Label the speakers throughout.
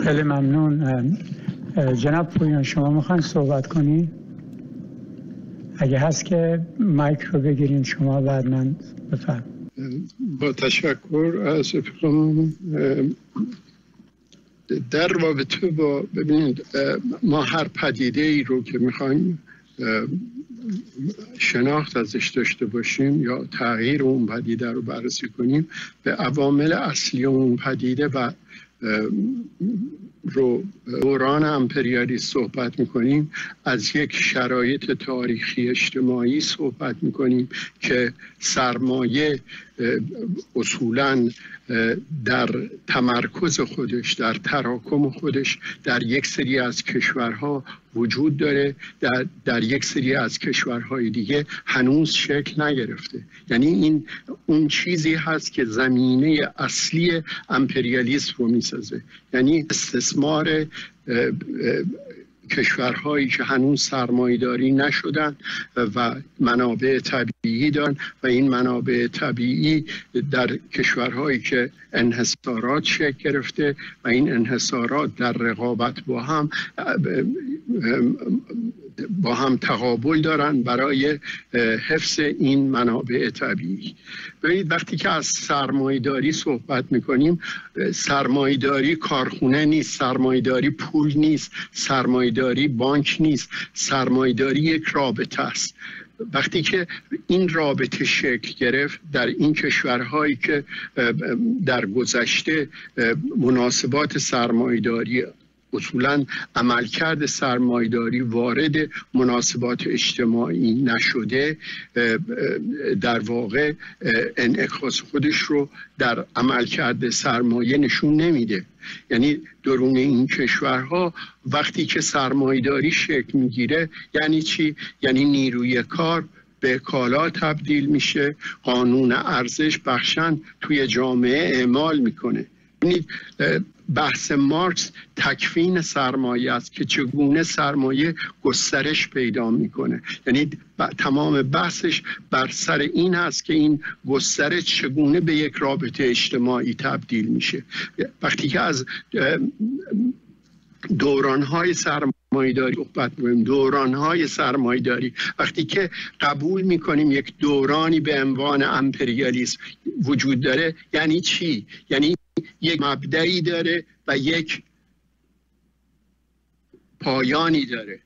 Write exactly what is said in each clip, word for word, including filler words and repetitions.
Speaker 1: خیلی ممنون. جناب پویان شما میخواین صحبت کنین؟ اگه هست که مایک رو بگیرین شما، بعد من بفرم.
Speaker 2: با تشکر از افقام. در رابطه با ببینید ما هر پدیده ای رو که میخوایم شناخت ازش داشته باشیم یا تغییر اون پدیده رو بررسی کنیم، به عوامل اصلی اون پدیده و رو دوران امپریالی صحبت میکنیم. از یک شرایط تاریخی اجتماعی صحبت میکنیم که سرمایه اصولاً در تمرکز خودش، در تراکم خودش در یک سری از کشورها وجود داره، در, در یک سری از کشورهای دیگه هنوز شکل نگرفته. یعنی این اون چیزی هست که زمینه اصلی امپریالیسم رو میسازه، یعنی استثمار کشورهایی که هنوز سرمایه‌داری نشدن و منابع طبیعی دارن و این منابع طبیعی در کشورهایی که انحصارات شکل گرفته و این انحصارات در رقابت با هم با هم تقابل دارن برای حفظ این منابع طبیعی. ببینید وقتی که از سرمایه‌داری صحبت میکنیم، سرمایه‌داری کارخونه نیست، سرمایه‌داری پول نیست، سرمایه‌داری بانک نیست، سرمایه‌داری یک رابطه است. وقتی که این رابطه شکل گرفت در این کشورهایی که در گذشته مناسبات سرمایه‌داری اصولاً عملکرد سرمایه‌داری وارد مناسبات اجتماعی نشده، در واقع انعکاس خودش رو در عملکرد سرمایه نشون نمیده. یعنی درون این کشورها وقتی که سرمایه‌داری شکل میگیره یعنی چی؟ یعنی نیروی کار به کالا تبدیل میشه، قانون ارزش بخشن توی جامعه اعمال میکنه. یعنی بحث مارکس تکوین سرمایه است که چگونه سرمایه گسترش پیدا میکنه. یعنی تمام بحثش بر سر این است که این گسترش چگونه به یک رابطه اجتماعی تبدیل میشه. وقتی که از دورانهای سرمایه‌داری صحبت می‌کنیم، دورانهای سرمایه‌داری وقتی که قبول می‌کنیم یک دورانی به عنوان امپریالیسم وجود داره، یعنی چی؟ یعنی یک مبدئی داره و یک پایانی داره،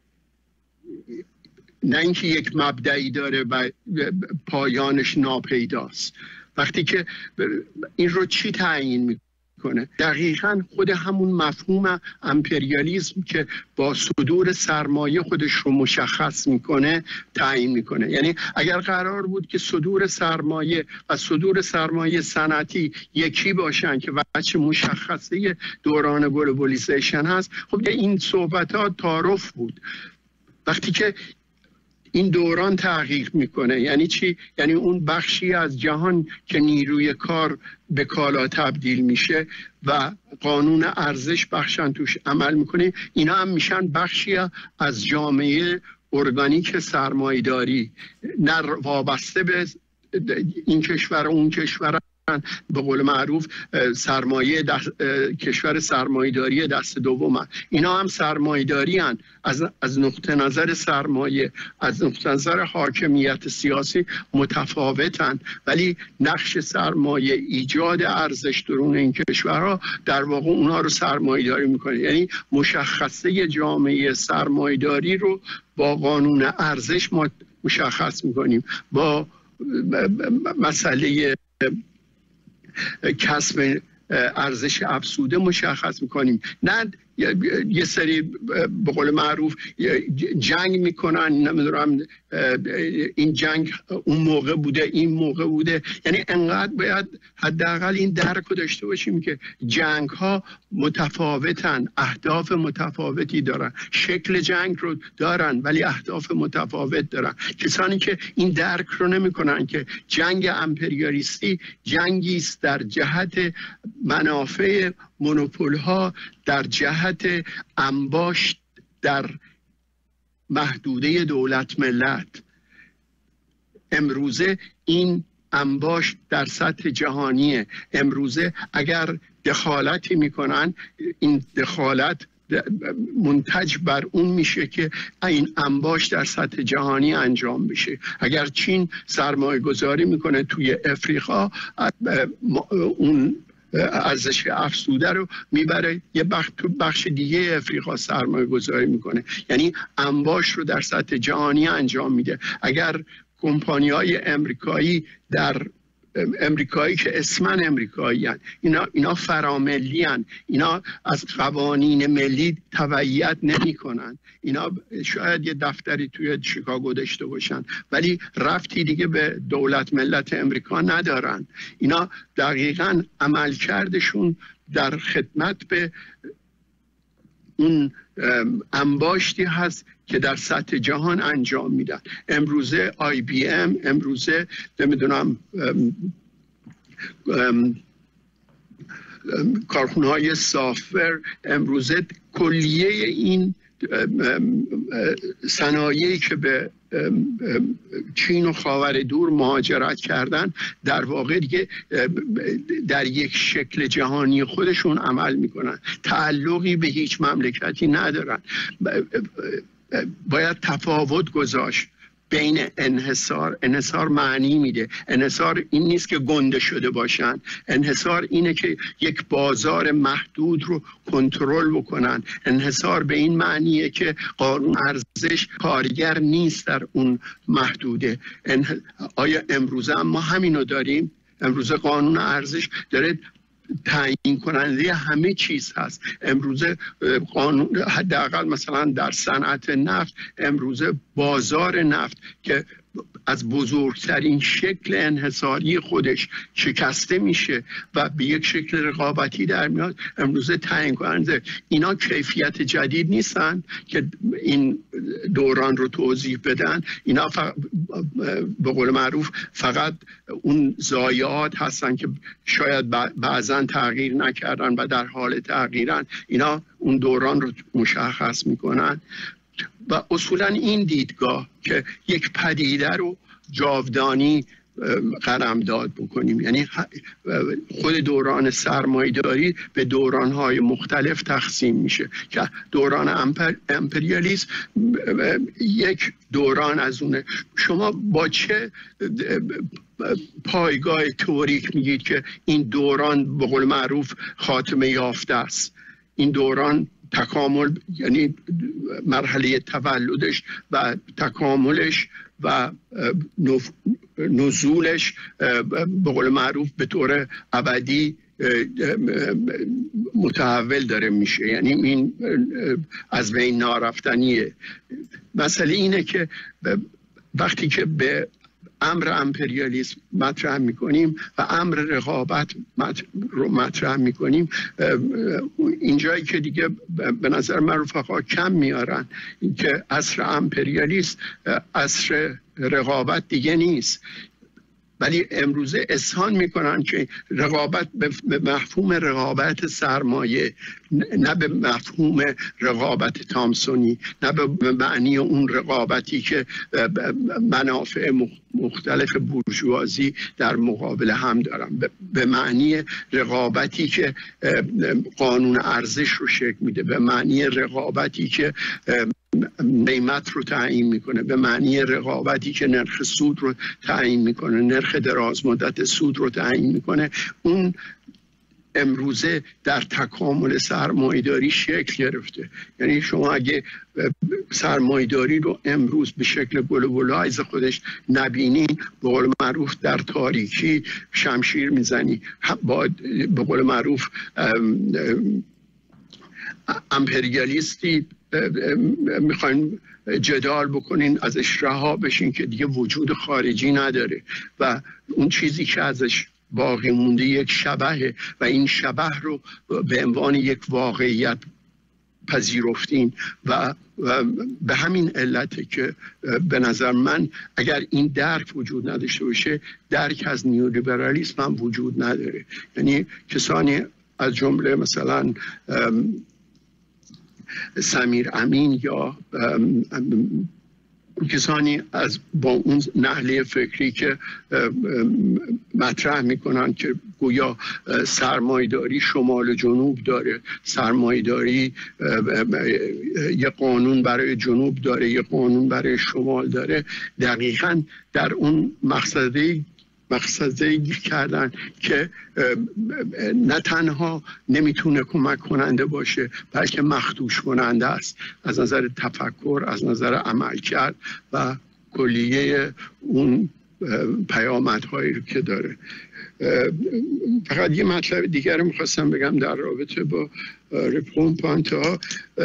Speaker 2: نه اینکه یک مبدئی داره و پایانش ناپیداست. وقتی که این رو چی تعیین می‌کنه؟ کنه دقیقاً خود همون مفهوم امپریالیسم که با صدور سرمایه خودش رو مشخص میکنه تعیین میکنه. یعنی اگر قرار بود که صدور سرمایه و صدور سرمایه صنعتی یکی باشن که وجه مشخصه دوران گلوبالیزیشن هست، خب این صحبتات تعارف بود. وقتی که این دوران تغییر میکنه یعنی چی؟ یعنی اون بخشی از جهان که نیروی کار به کالا تبدیل میشه و قانون ارزش بخشن توش عمل میکنه، اینا هم میشن بخشی از جامعه ارگانیک سرمایه‌داری، نه وابسته به این کشور و اون کشور. به قول معروف سرمایه دست، کشور سرمایه‌داری دست دوم، اینا هم سرمایه‌داری هن. از از نقطه نظر سرمایه، از نقطه نظر حاکمیت سیاسی متفاوتن، ولی نقش سرمایه ایجاد ارزش درون این کشورها در واقع اونها رو سرمایه‌داری میکنه. یعنی مشخصه جامعه سرمایه‌داری رو با قانون ارزش ما مشخص میکنیم، با مسئله کسب ارزش افزوده مشخص میکنیم. نه یه سری به قول معروف جنگ میکنن، نمیدونم این جنگ اون موقع بوده این موقع بوده. یعنی انقدر باید حداقل این درک رو داشته باشیم که جنگ ها متفاوتن، اهداف متفاوتی دارن، شکل جنگ رو دارن ولی اهداف متفاوت دارن. کسانی که این درک رو نمیکنن که جنگ امپریالیستی جنگی است در جهت منافع مونوپول ها، در جهت انباشت در محدوده دولت ملت. امروزه این انباش در سطح جهانی امروزه اگر دخالتی میکنن، این دخالت منتج بر اون میشه که این انباش در سطح جهانی انجام بشه. اگر چین سرمایه گذاری میکنه توی افریقا، اون ارزش افزوده رو میبره یه بخش تو بخش دیگه افریقا سرمایه گذاری میکنه، یعنی انباش رو در سطح جهانی انجام میده. اگر کمپانی‌های امریکایی در امریکایی که اسمن امریکایی هن. اینا, اینا فراملی هن. اینا از قوانین ملی تبعیت نمی کنن. اینا شاید یه دفتری توی شیکاگو داشته باشن ولی رفتی دیگه به دولت ملت امریکا ندارن. اینا دقیقاً عملکردشون در خدمت به اون انباشتی هست که در سطح جهان انجام میدن. امروزه آی بی ام، امروزه نمیدونم کارخونه‌های سافت‌ور، امروزه کلیه این صنایعی که به چین و خاور دور مهاجرت کردن در واقع دیگه در یک شکل جهانی خودشون عمل میکنن، تعلقی به هیچ مملکتی ندارن. باید تفاوت گذاشت بین انحصار. انحصار معنی میده، انحصار این نیست که گنده شده باشن، انحصار اینه که یک بازار محدود رو کنترل بکنن. انحصار به این معنیه که قانون ارزش کارگر نیست در اون محدوده. انح... آیا امروزه ما همینو داریم؟ امروزه قانون ارزش داره تعیین کننده همه چیز هست. امروزه قانون حداقل مثلا در صنعت نفت، امروزه بازار نفت که از بزرگترین شکل انحصاری خودش شکسته میشه و به یک شکل رقابتی در میاد، امروزه تعیین کننده. اینا کیفیت جدید نیستن که این دوران رو توضیح بدن. اینا ف... به قول معروف فقط اون ضایعات هستن که شاید بعضا تغییر نکردن و در حال تغییرن. اینا اون دوران رو مشخص میکنن و اصولا این دیدگاه که یک پدیده رو جاودانی قلمداد بکنیم، یعنی خود دوران سرمایه‌داری به دوران‌های مختلف تقسیم میشه که دوران امپر، امپریالیسم یک دوران از اونه. شما با چه پایگاه تئوریک میگید که این دوران به قول معروف خاتمه یافته است؟ این دوران تکامل، یعنی مرحله تولدش و تکاملش و نزولش به قول معروف به طور ابدی متحول داره میشه، یعنی این از بین نارفتنیه. مسئله اینه که وقتی که به امر امپریالیسم مطرح میکنیم و امر رقابت رو مطرح میکنیم، اینجایی که دیگه به نظر من رفقا کم میارن این که عصر امپریالیسم عصر رقابت دیگه نیست، ولی امروزه اذعان میکنن که رقابت به مفهوم رقابت سرمایه، نه به مفهوم رقابت تامسونی، نه به معنی اون رقابتی که منافع مختلف بورژوازی در مقابل هم دارن، به معنی رقابتی که قانون ارزش رو شکل میده، به معنی رقابتی که قیمت رو تعیین میکنه، به معنی رقابتی که نرخ سود رو تعیین میکنه، نرخ دراز مدت سود رو تعیین میکنه. اون امروزه در تکامل سرمایه‌داری شکل گرفته. یعنی شما اگه سرمایه‌داری رو امروز به شکل گلوبلایز خودش نبینین، به قول معروف در تاریکی شمشیر میزنی. با به قول معروف امپریالیستی میخواین جدال بکنین، ازش رها بشین که دیگه وجود خارجی نداره و اون چیزی که ازش باقی مونده یک شبهه و این شبه رو به عنوان یک واقعیت پذیرفتین و, و به همین علته که به نظر من اگر این درک وجود نداشته باشه، درک از نیولیبرالیسم هم وجود نداره. یعنی کسانی از جمله مثلا سمیر امین یا کسانی از با اون نحله فکری که مطرح میکنن که گویا سرمایه‌داری شمال و جنوب داره، سرمایه‌داری یه قانون برای جنوب داره، یه قانون برای شمال داره، دقیقاً در اون مقصدی مقصدی کردن که نه تنها نمیتونه کمک کننده باشه بلکه مخدوش کننده است از نظر تفکر، از نظر عملکرد و کلیه اون پیامدهایی رو که داره. فقط یه مطلب دیگر رو میخواستم بگم در رابطه با ریپلون پانتا.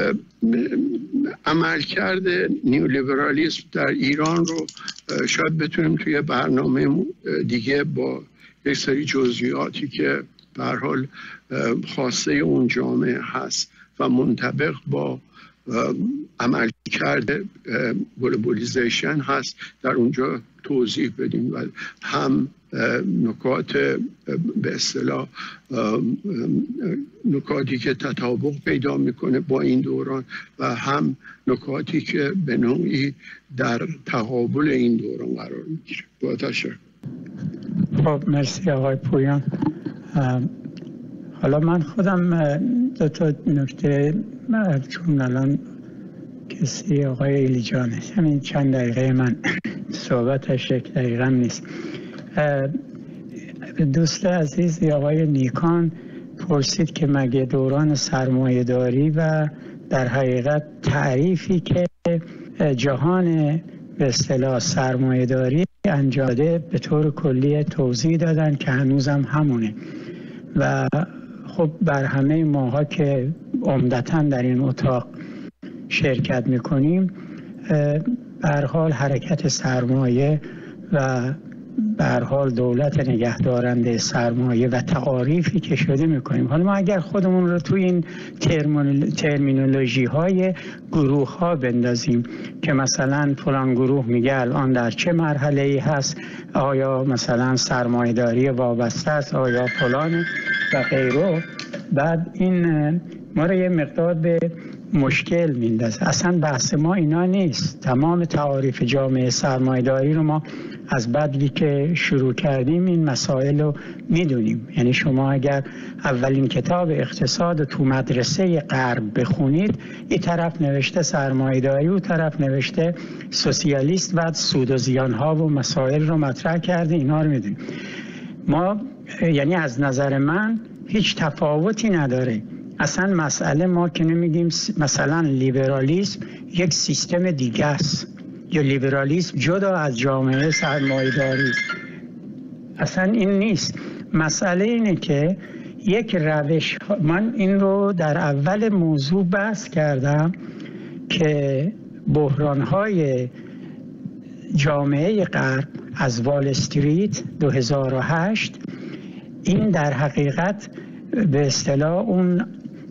Speaker 2: عملکرد نیولیبرالیسم در ایران رو شاید بتونیم توی برنامه دیگه با یک سری جزئیاتی که به هر حال خاصه اون جامعه هست و منطبق با عملکرد گلوبالیزیشن هست در اونجا توضیح بدیم و هم نکات به اصطلاح نکاتی که تطابق پیدا میکنه با این دوران و هم نکاتی که به نوعی در تقابل این دوران قرار میگیره. با تشکر.
Speaker 1: خب مرسی آقای پویان. حالا من خودم دو تا نکته، چون الان کسی آقای ایلی جانه همین چند دقیقه من صحبتش یک دقیقه نیست. دوست عزیز آقای نیکان پرسید که مگه دوران سرمایه داری و در حقیقت تعریفی که جهان به اصطلاح سرمایه داری انجام داده به طور کلی توضیح دادن که هنوزم همونه و خب بر همه ماها که عمدتاً در این اتاق شرکت میکنیم به هر حال حرکت سرمایه و به هر حال دولت نگهدارنده سرمایه و تعاریفی که شده میکنیم. حالا ما اگر خودمون رو توی این ترمینولوژی های گروه ها بندازیم که مثلا فلان گروه میگه الان در چه مرحله ای هست، آیا مثلا سرمایه داری وابسته است، آیا فلان و غیره، بعد این ما رو یه مقدار به مشکل میندازه. اصلا بحث ما اینا نیست. تمام تعاریف جامعه سرمایه‌داری رو ما از بدوی که شروع کردیم این مسائل رو میدونیم. یعنی شما اگر اولین کتاب اقتصاد تو مدرسه غرب بخونید، این طرف نوشته سرمایه‌داری، اون طرف نوشته سوسیالیست و سود و زیان‌ها و مسائل رو مطرح کرده. اینا رو میدونیم. ما یعنی از نظر من هیچ تفاوتی نداره. اصلا مسئله ما که نمیگیم مثلا لیبرالیسم یک سیستم دیگه است یا لیبرالیسم جدا از جامعه سرمایه‌داری، اصلا این نیست. مسئله اینه که یک روش، من این رو در اول موضوع بحث کردم که بحران‌های جامعه غرب از وال استریت دو هزار و هشت این در حقیقت به اصطلاح اون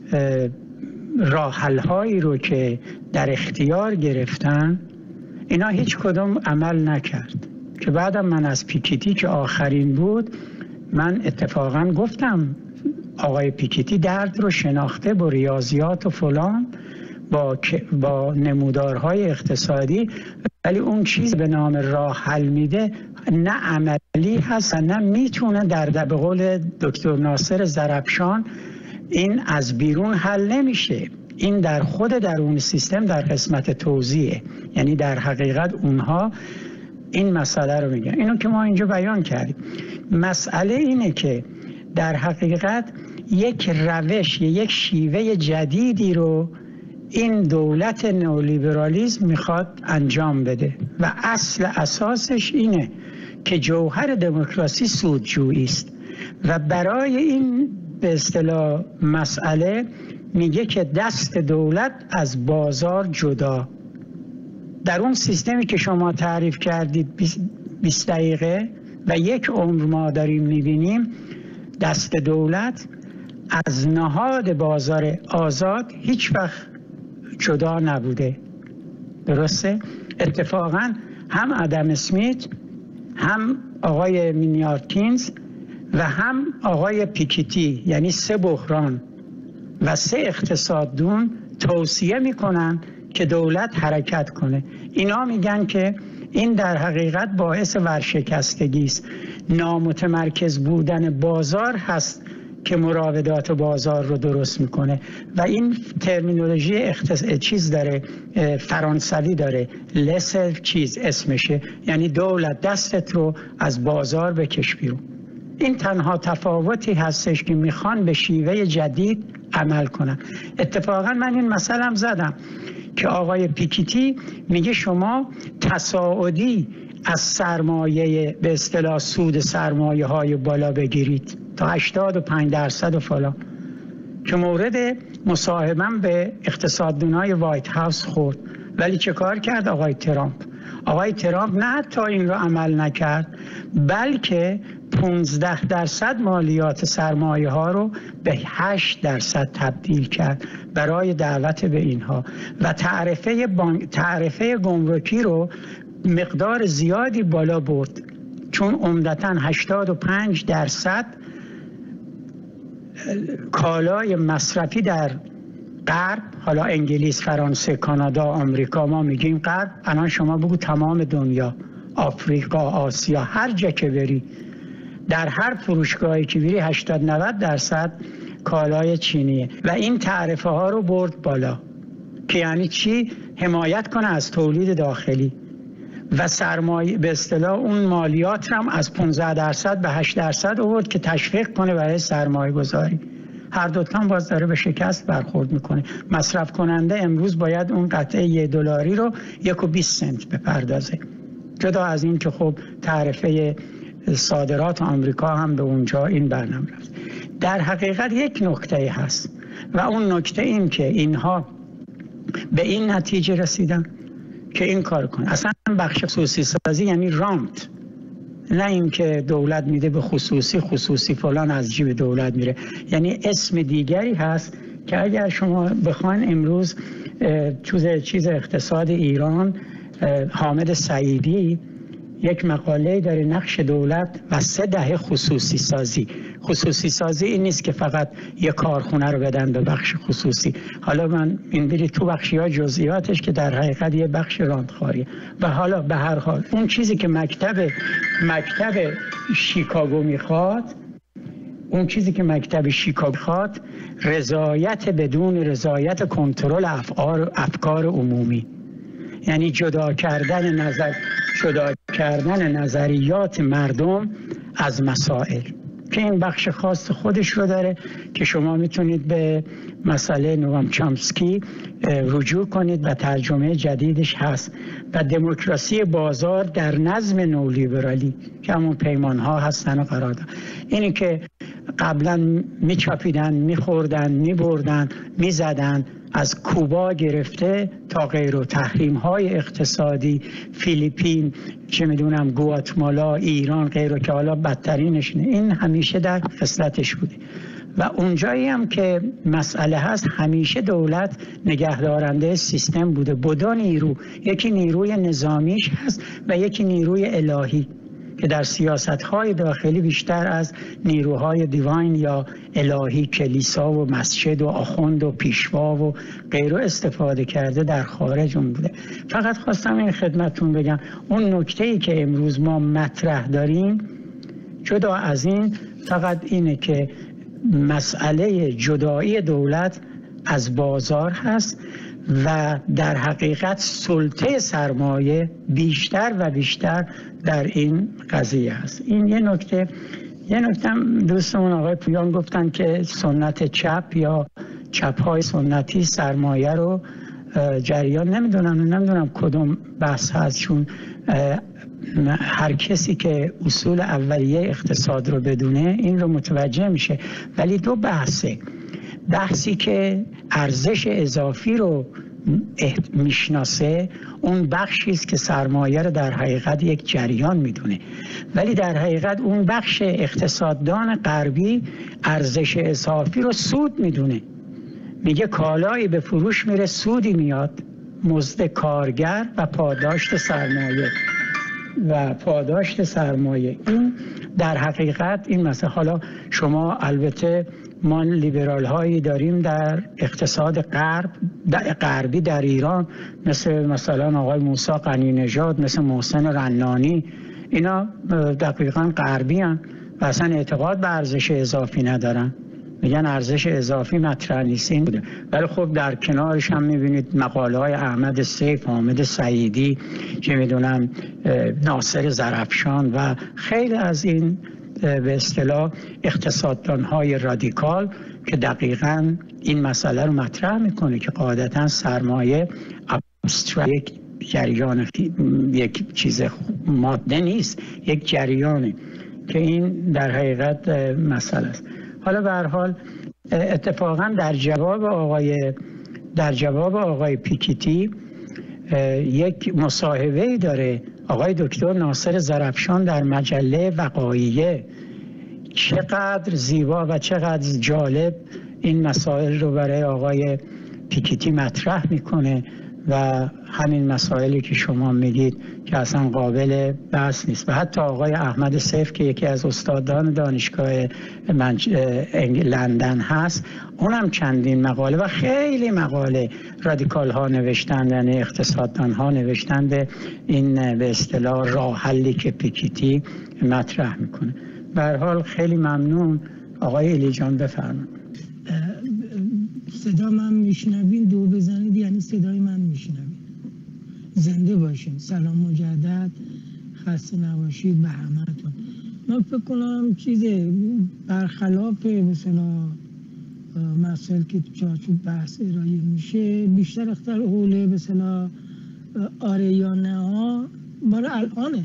Speaker 1: راه حل هایی رو که در اختیار گرفتن اینا هیچ کدوم عمل نکرد. که بعدم من از پیکیتی که آخرین بود، من اتفاقا گفتم آقای پیکیتی درد رو شناخته با ریاضیات و فلان، با با نمودارهای اقتصادی، ولی اون چیز به نام راه حل میده نه عملی هست نه میتونه در به قول دکتر ناصر زرفشان این از بیرون حل نمیشه. این در خود درون سیستم در قسمت توزیعه. یعنی در حقیقت اونها این مسئله رو میگن. اینو که ما اینجا بیان کردیم. مسئله اینه که در حقیقت یک روش، یک شیوه جدیدی رو این دولت نئولیبرالیسم میخواد انجام بده و اصل اساسش اینه که جوهر دموکراسی سودجویی است و برای این به اصطلاح مسئله میگه که دست دولت از بازار جدا. در اون سیستمی که شما تعریف کردید بیست دقیقه و یک عمر ما داریم میبینیم، دست دولت از نهاد بازار آزاد هیچ وقت جدا نبوده. درسته؟ اتفاقا هم آدم اسمیت، هم آقای مینیارکینز و هم آقای پیکیتی، یعنی سه بحران و سه اقتصاددون توصیه میکنن که دولت حرکت کنه. اینا میگن که این در حقیقت باعث ورشکستگی است. نامتمرکز بودن بازار هست که مراودات بازار رو درست میکنه و این ترمینولوژی اختص... چیز داره، فرانسوی داره، لسر چیز اسمشه، یعنی دولت دستت رو از بازار بکش بیرون. این تنها تفاوتی هستش که میخوان به شیوه جدید عمل کنن. اتفاقا من این مسئله هم زدم که آقای پیکیتی میگه شما تصاعدی از سرمایه به اصطلاح سود سرمایه های بالا بگیرید تا هشتاد و پنج درصد و فلان، که مورد مصاحبه‌ام به اقتصاددانای وایت هاوس خورد. ولی چه کار کرد آقای ترامپ؟ آقای ترامپ نه حتی این رو عمل نکرد، بلکه پانزده درصد مالیات سرمایه ها رو به هشت درصد تبدیل کرد برای دعوت به اینها و تعرفه بانک تعرفه گمرکی رو مقدار زیادی بالا برد، چون عمدتاً هشتاد و پنج درصد کالای مصرفی در غرب، حالا انگلیس، فرانسه، کانادا، آمریکا، ما میگیم غرب، الان شما بگو تمام دنیا، آفریقا، آسیا، هر جا که بری، در هر فروشگاهی که بری هشتاد نود درصد کالای چینیه و این تعرفه ها رو برد بالا که یعنی چی؟ حمایت کنه از تولید داخلی و سرمایه به اصطلاح اون مالیات هم از پانزده درصد به هشت درصد آورد که تشویق کنه برای سرمایه گذاری. هر دوتا هم باز داره به شکست برخورد میکنه. مصرف کننده امروز باید اون قطعه یک دلاری رو یک و بیست سنت بپردازه، جدا از این که خب تعرفه صادرات آمریکا هم به اونجا این برنامه رفت. در حقیقت یک نکته هست و اون نکته این که اینها به این نتیجه رسیدن که این کار کنه. اصلا بخش خصوصی سازی یعنی رانت، نه این که دولت میده به خصوصی، خصوصی فلان از جیب دولت میره. یعنی اسم دیگری هست که اگر شما بخواین امروز چیز چیز اقتصاد ایران، حامد سعیدی یک مقاله داره، نقش دولت و سه دهه خصوصی سازی. خصوصی سازی این نیست که فقط یک کارخونه رو بدن به بخش خصوصی. حالا من این بری تو بخشی ها جزئیاتش که در حقیقت یه بخش راندخاریه. و حالا به هر حال اون چیزی که مکتب مکتب شیکاگو میخواد، اون چیزی که مکتب شیکاگو میخواد رضایت بدون رضایت کنترل افکار افکار عمومی، یعنی جدا کردن نظر جدا کردن نظریات مردم از مسائل، که این بخش خاص خودش رو داره که شما میتونید به مسئله نوام چامسکی رجوع کنید و ترجمه جدیدش هست. و دموکراسی بازار در نظم نولیبرالی که همون پیمان ها هستن و قرارداد، اینی که قبلا میچاپیدن، میخوردن، میبردن، میزدن، از کوبا گرفته تا غیر و تحریم های اقتصادی، فیلیپین، چه میدونم گواتمالا، ایران، غیر و که حالا بدترینش، این همیشه در خصلتش بوده. و اونجایی هم که مسئله هست همیشه دولت نگهدارنده سیستم بوده با دو نیرو، یکی نیروی نظامیش هست و یکی نیروی الهی که در سیاست‌های داخلی بیشتر از نیروهای دیواین یا الهی، کلیسا و مسجد و آخوند و پیشوا و غیره استفاده کرده، در خارج اون بوده. فقط خواستم این خدمتون بگم اون نکته‌ای که امروز ما مطرح داریم جدا از این فقط اینه که مسئله جدایی دولت از بازار هست و در حقیقت سلطه سرمایه بیشتر و بیشتر در این قضیه هست. این یه نکته. یه نکته دوستمون آقای پویان گفتن که سنت چپ یا چپ‌های سنتی سرمایه رو جریان نمیدونم نمیدونم کدوم بحث هست، چون هر کسی که اصول اولیه اقتصاد رو بدونه این رو متوجه میشه. ولی دو بحثه، بحثی که ارزش اضافی رو میشناسه، اون بخشی است که سرمایه رو در حقیقت یک جریان میدونه، ولی در حقیقت اون بخش اقتصاددان غربی ارزش اضافی رو سود میدونه. میگه کالایی به فروش میره، سودی میاد، مزد کارگر و پاداشت سرمایه و پاداشت سرمایه. این در حقیقت این مسئله. حالا شما البته ما لیبرال هایی داریم در اقتصاد غرب غربی در ایران مثل مثلا آقای موسی قنی نژاد، مثل محسن رنانی، اینا دقیقاً غربی هستند و اصلا اعتقاد به ارزش اضافی ندارن، میگن ارزش اضافی مطرح نیست این بوده. ولی خب در کنارش هم میبینید مقاله های احمد سیف، حامد سعیدی، چه میدونم ناصر زرفشان و خیلی از این به اصطلاح اقتصاددان های رادیکال که دقیقاً این مسئله رو مطرح میکنه که قاعدتاً سرمایه ابسترکت یک جریان، یک چیز ماده نیست، یک جریانه که این در حقیقت مسئله است. حالا به هر حال اتفاقاً در جواب آقای در جواب آقای پیکیتی یک مصاحبه‌ای داره آقای دکتر ناصر زرفشان در مجله وقایعه، چقدر زیبا و چقدر جالب این مسائل رو برای آقای پیکیتی مطرح میکنه و همین مسائلی که شما میگید که اصلا قابل بحث نیست. و حتی آقای احمد سیف که یکی از استادان دانشگاه لندن هست، اونم چندین مقاله و خیلی مقاله رادیکال ها نوشتن، یعنی اقتصاددان ها نوشتن به این به اصطلاح راه حلی که پیکیتی مطرح میکنه. به هر حال خیلی ممنون. آقای الی جان بفرمایید.
Speaker 3: صدا من میشنوین؟ دو بزنید یعنی صدای من میشنوین. زنده باشین. سلام مجدد، خسته نباشید به همتون. من فکر کنم چیزه برخلاف مثلا مسائل که تو چارچوب بحث ارائه میشه، بیشتر اختر حوله مثلا آره یا نه ها برای الانه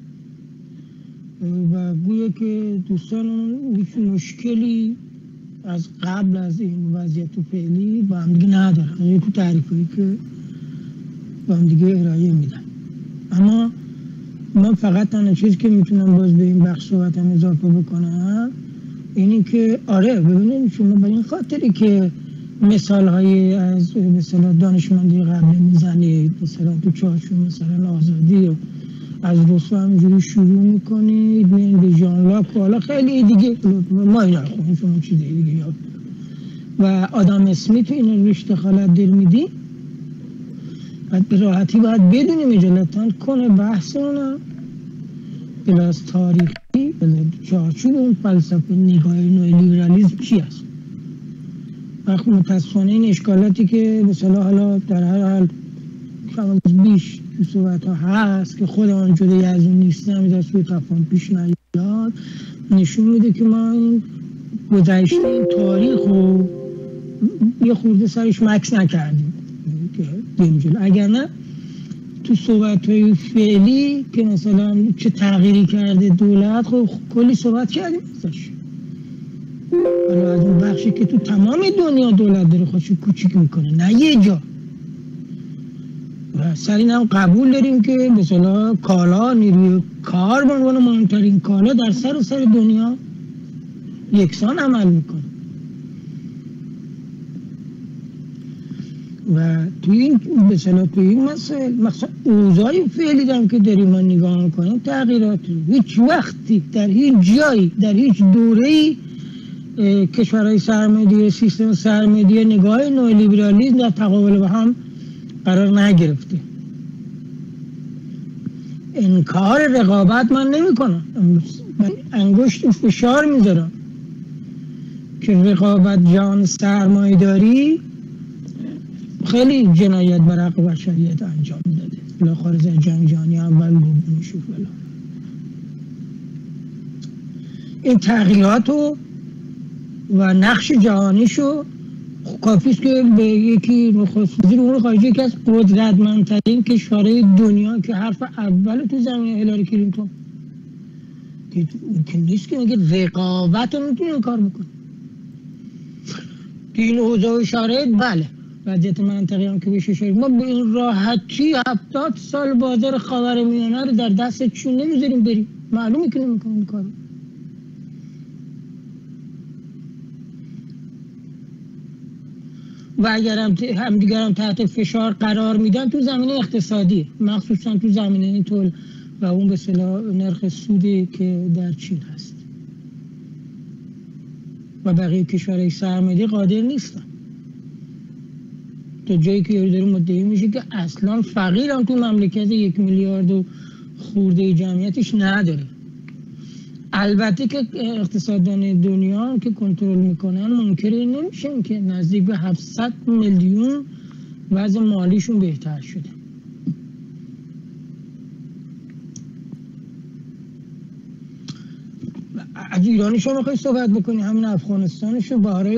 Speaker 3: و گویا که دوستانمون هیچ مشکلی از قبل از این وضعیت فعلی با هم دیگه ندارن، یعنی تو تعریفی که با هم دیگه ارائه میدن. اما من فقط تنها چیزی که میتونم باز به این بخش صحبتم اضافه بکنم اینی که آره ببینید شما به این خاطری که مثال های از مثلا دانشمندی قبل میزنید، مثلا تو چارچوب مثلا آزادی و از روسو همینجوری شروع میکنید میرین به ژان لاک و حالا خیلی دیگه ما اینا رو خونیم شما چیز دیگه یاد و آدم اسمیت این رشته خالت در میدین و به راحتی باید بدونیم اجالتاً کنه بحثمونم بلاس تاریخی بلاس چارچوب اون فلسفه نگاه نوع لیبرالیزم چی هست. وقت متاسفانه این اشکالاتی که مثلا حالا در هر حال کم بیش تو صحبت ها هست که خود آن جده از اون نیستم میده سوی تفاهم پیش نیاد، نشون میده که ما این گذشته این تاریخ رو یه خورده سرش مکس نکردیم که دیم جلو. اگر نه تو صحبت های فعلی که مثلا چه تغییری کرده دولت خب کلی صحبت کردیم ازش. حالا از اون بخشی که تو تمام دنیا دولت داره خودشو کوچیک میکنه نه یه جا و سر این هم قبول داریم که مثلا کالا نیروی کار به عنوان مهمترین کالا در سر و سر دنیا یکسان عمل میکنه و توی این مثلا توی این مسئله مثلا اوضاعی فعلی دارم که داریم ما نگاه میکنیم تغییراتی هیچ وقتی در هیچ جایی در هیچ دوره‌ای کشورهای سرمایه‌داری سیستم سرمایه‌داری نگاه نوع لیبرالیسم در تقابل با هم قرار نگرفته. انکار رقابت من نمی کنم، من انگشت فشار میذارم که رقابت جان سرمایه داری خیلی جنایت بر حق بشریت انجام داده، بلا خارج از جنگ جهانی اول دومش و فلان. این تغییراتو و نقش جهانیشو کافیست که به یکی نخست وزیر امور خارجه یکی از قدرتمندترین کشورهای دنیا که حرف اول تو زمینه هیلاری کلینتون که نیست که میگه رقابت رو میتونه این کار بکنه که این اوضاع و شرایط بله وضعیت منطقی هم که بشه شاید ما به این راحتی هفتاد سال بازار خاورمیانه رو در دست چون نمیذاریم بریم، معلومه که نمیکنیم این کار. و اگر هم همدیگر هم تحت فشار قرار میدن تو زمینه اقتصادی مخصوصا تو زمینه این طول و اون به اصطلاح نرخ سودی که در چین هست و بقیه کشورهای سرمایه‌داری قادر نیستن تا جایی که یارو داره مدعی میشه که اصلا فقیر هم تو مملکت یک میلیارد و خورده جمعیتش نداره. البته که اقتصاددان دنیا که کنترل میکنن منکر نمیشن که نزدیک به هفتصد میلیون وضع مالیشون بهتر شده. از ایرانی شما میخوایی صحبت بکنی، همین افغانستانشو برای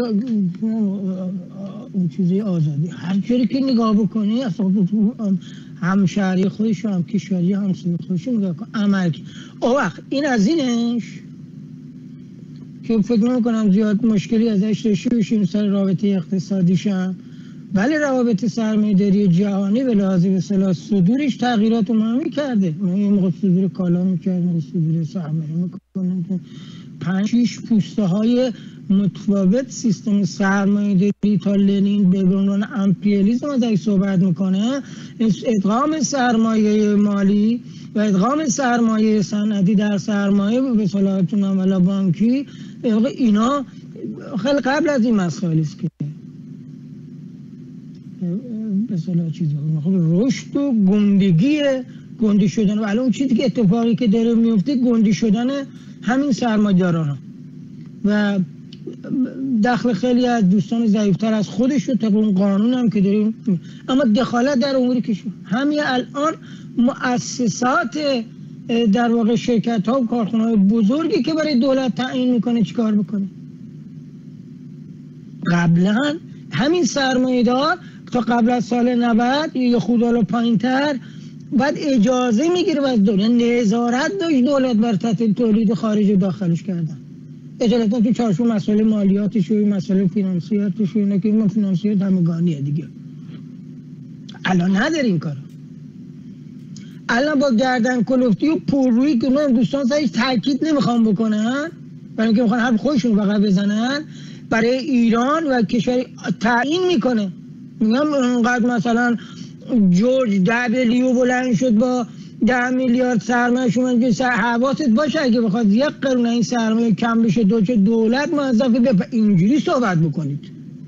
Speaker 3: اون چیزی آزادی هر جوری که نگاه بکنی اصلا هم شهری خودش هم کشوری هم سوی خودش نگاه کن عمل او وقت این از اینش که فکر نمی‌کنم زیاد مشکلی ازش داشته باشیم سر رابطه اقتصادیش هم، ولی روابط سرمایه‌داری جهانی به لحاظ به اصطلاح صدورش تغییرات مهمی کرده. ما یه موقع صدور کالا می‌کردیم، صدور سرمایه می‌کنیم، پنج شش پوسته های متفاوت سیستم سرمایه‌داری تا لنین به عنوان امپریالیسم ازش صحبت میکنه. ادغام سرمایه مالی و ادغام سرمایه صنعتی در سرمایه به اصطلاح عملا بانکی، اینا خیلی قبل از این مسائل است که به اصطلاح چیزا رشد و گندگی گندی شدن و الان چیزی که اتفاقی که داره میفته گندی شدن همین سرمایه‌داران و دخل خیلی از دوستان ضعیفتر از خودش رو طبق اون قانون هم که داریم، اما دخالت در امور کشور. همین الان مؤسسات در واقع شرکت ها و کارخانه های بزرگی که برای دولت تعیین میکنه چیکار بکنه. قبلا همین سرمایه‌دار تا قبل از سال نود یا خود حالا پایین‌تر بعد اجازه میگیره از دولت، نظارت داشت دولت بر تحت تولید خارج و داخلش کردن. اجازه تو چارچوب مسئله مالیاتش و مسئله فینانسیاتش و اینا که این فینانسیات همگانیه دیگه. الان نداره این کارو. الان با گردن کلفتی و پررویی که من دوستان سرش تاکید نمیخوام بکنن، برای اینکه میخوان حرف خودشون فقط بزنن، برای ایران و کشور تعیین میکنه. میگم اونقدر مثلا جورج دبلیو بلند شد با ده میلیارد سرمایه، شما که حواست باشه اگه بخواد یک قرون این سرمایه کم بشه دو چه دولت موظفه به اینجوری صحبت بکنید.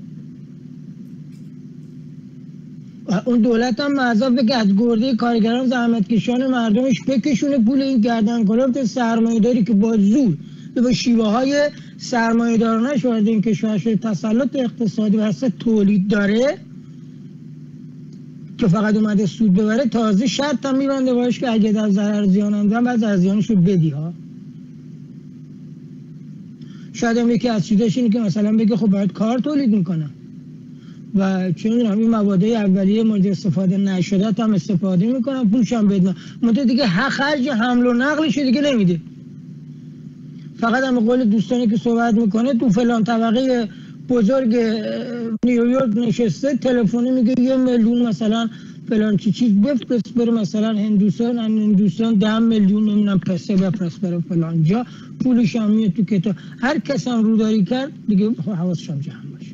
Speaker 3: اون دولت هم موظفه که از گرده کارگران زحمتکشان مردمش بکشونه پول این گردن کلفت سرمایه‌داری که با زور با شیوه های سرمایه‌دارانش وارد این کشور شده، تسلط اقتصادی و اصلا تولید داره که فقط اومده سود ببره، تازه شرط هم میبنده باش که اگه در ضرر زیان هم دارن بعد از زیانش رو بدی ها. شاید هم یکی از چیزاش اینه که مثلا بگه خب باید کار تولید میکنم و چه میدونم این مواد اولیه مورد استفاده نشده هم استفاده میکنم پولش هم بدم، منتها دیگه حق خرج حمل و نقلش دیگه نمیده. فقط هم قول دوستانی که صحبت میکنه تو فلان طبقه بزرگ نیویورک نشسته تلفنی میگه یه میلیون مثلا فلان چی چیز بفرست بره مثلا هندوستان، هندوستان ده میلیون نمیدونم پسه بفرست بره فلان جا، پولش هم میاد تو کتاب. هر کس هم روداری کرد دیگه حواسش هم جمع باشه.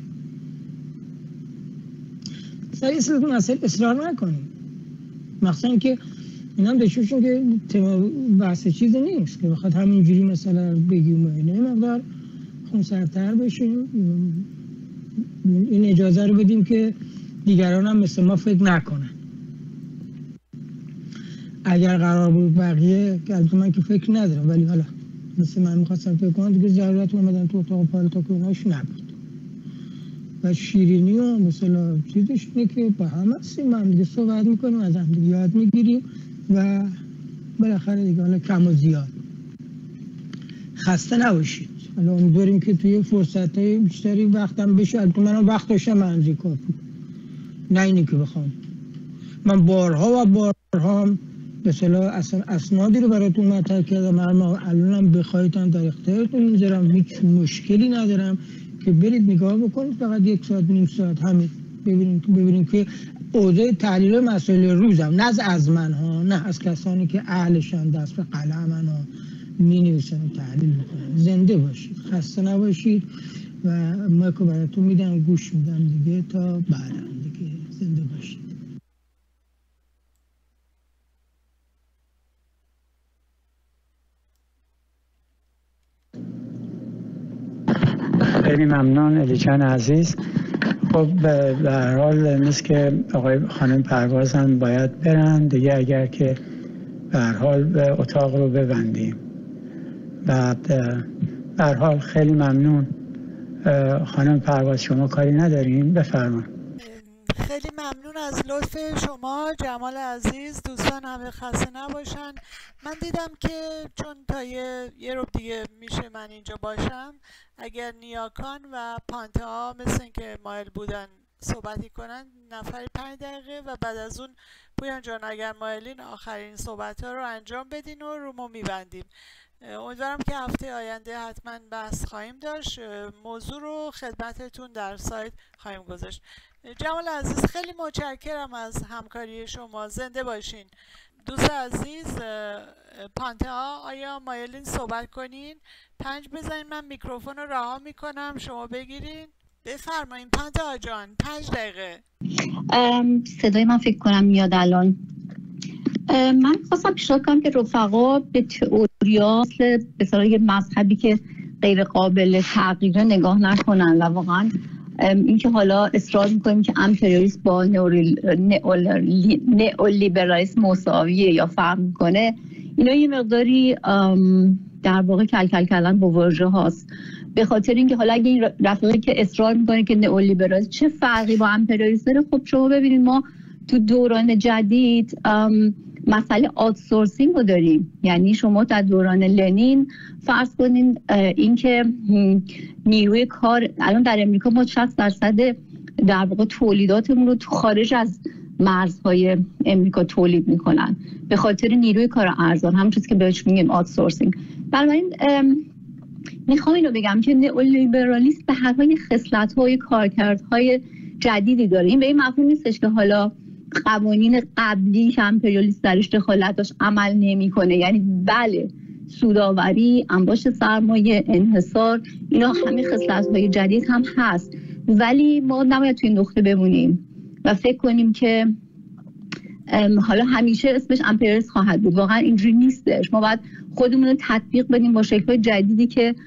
Speaker 3: سر این مسئله اصرار نکنیم، مخصوصا که این هم داشتوشون که بحث چیزی نیست که بخواد همینجوری مثلا بگیم و اینه، مقدار خونسردتر بشیم، این اجازه رو بدیم که دیگران هم مثل ما فکر نکنن. اگر قرار بود بقیه که از من که فکر ندارم، ولی حالا مثل من میخواستم فکر کنم دیگه ضرورت اومدن تو اتاق پالتاک اوناش نبود و شیرینی و مثلا چیزش اینه که با هم هستیم، هم دیگه صحبت میکنیم، از هم دیگه یاد میگیریم و بالاخره دیگه حالا کم و زیاد خسته نباشید. حالا امیدواریم که توی فرصت‌های بیشتری وقتم بشه. البته منم وقت داشتم منزی کافی، نه اینی که بخوام من بارها و بارها به اصطلاح اصلا اسنادی رو براتون مطرح کردم، اما الانم بخواید در اختیارتون میذارم، هیچ مشکلی ندارم که برید نگاه بکنید، فقط یک ساعت نیم ساعت همین ببینید ببینید که اوضاع تحلیل مسائل روزم، نه از من ها، نه از کسانی که اهلشان دست به قلمن ها می نویسن و تحلیل میکنن. زنده باشید، خسته نباشید و مایکو براتون میدم، گوش میدم دیگه تا بعدا دیگه. زنده باشید.
Speaker 1: خیلی ممنون الی جان عزیز. خب به هر حال نیست که آقای خانم پرواز هم باید برن دیگه، اگر که به هر حال به اتاق رو ببندیم. و به هر حال خیلی ممنون. خانم پرواز شما کاری ندارین؟ بفرمایید.
Speaker 4: خیلی ممنون از لطف شما جمال عزیز. دوستان همه خسته نباشن. من دیدم که چون تا یه, یه رو دیگه میشه من اینجا باشم، اگر نیاکان و پانتها مثل این که مایل بودن صحبتی کنن نفری پنج دقیقه و بعد از اون پویان جان اگر مایلین آخرین صحبت ها رو انجام بدین و رومو میبندیم. امیدوارم که هفته آینده حتما بحث خواهیم داشت. موضوع رو خدمتتون در سایت خواهیم گذاشت. جمال عزیز خیلی متشکرم از همکاری شما. زنده باشین. دوست عزیز پانتها آیا مایلین صحبت کنین؟ پنج بزنین، من میکروفون رو رها میکنم شما بگیرین. بفرمایین پانتها جان، پنج دقیقه.
Speaker 5: صدای من فکر کنم میاد الان. من خواستم پیشنهاد کنم که رفقا به تئوریات به اصطلاح یه مذهبی که غیر قابل تغییر نگاه نکنن و واقعا اینکه حالا اصرار میکنیم که امپریالیسم با نئولیبرالیسم مساویه یا فرق میکنه، اینا یه مقداری در واقع کل کل کردن با واژه هاست. به خاطر اینکه حالا اگه این رفیقی که اصرار میکنه که نئولیبرالیسم چه فرقی با امپریالیسم داره، خب شما ببینید ما تو دوران جدید مسئله آوتسورسینگ رو داریم. یعنی شما در دوران لنین فرض کنین اینکه نیروی کار الان در امریکا ما شصت درصد در واقع تولیداتمون رو تو خارج از مرزهای امریکا تولید میکنن به خاطر نیروی کار ارزان، همون چیزی که بهش میگیم آوتسورسینگ. بنابراین میخوام اینو بگم که نئولیبرالیسم به هر حال خصلت‌های کارکردهای جدیدی داره. این به این مفهوم نیستش که حالا قوانین قبلی که امپریالیسم درش دخالت داشت عمل نمیکنه. یعنی بله، سودآوری، انباشت سرمایه، انحصار، اینا همه خصلت‌های جدید هم هست، ولی ما نباید توی این نقطه بمونیم و فکر کنیم که حالا همیشه اسمش امپریالیسم خواهد بود. واقعا اینجوری نیستش. ما باید خودمون رو تطبیق بدیم با شکل‌های جدیدی که